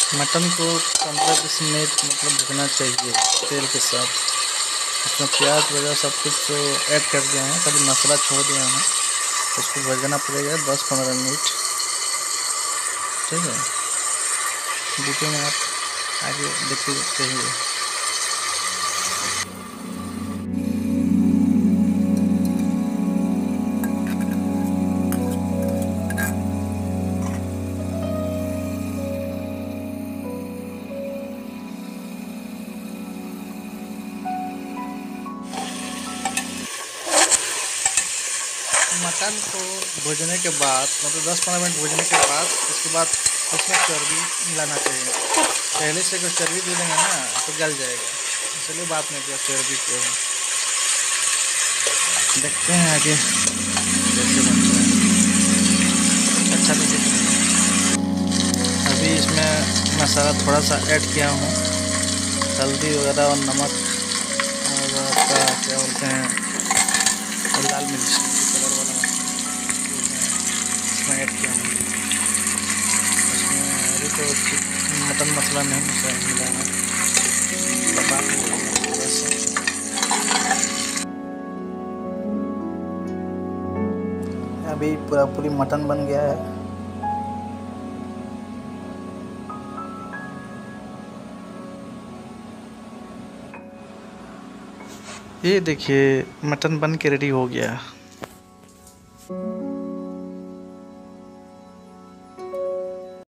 Mutton को 15-20 minute मतलब भुनना चाहिए तेल के साथ। उसमें प्याज वगैरह सब कुछ तो ऐड कर दिया है, खाली मसाला छोड़ दिया है। उसको भुजना पड़ेगा 10-15 मिनट। ठीक है, वीडियो में आप आगे देखते रहिए। मटन को भूनने के बाद मतलब 10-15 मिनट भूनने के बाद उसके बाद उसमें चर्बी मिलाना चाहिए। पहले से अगर चर्बी दे देंगे ना तो गल जाएगा, इसलिए बात नहीं किया चर्बी को। देखते हैं आगे कैसे बनता है। अच्छा तो दिख रहा है। अभी इसमें मसाला थोड़ा सा ऐड किया हूँ, हल्दी वगैरह और नमक और आपका क्या बोलते हैं लाल मिर्च कलर वाला इसमें ऐड किया हूँ। इसमें अभी तो मटन मसाला नहीं मिलाना, बाद में थोड़ा सा। अभी पूरी मटन बन गया है। ये देखिए मटन बन के रेडी हो गया।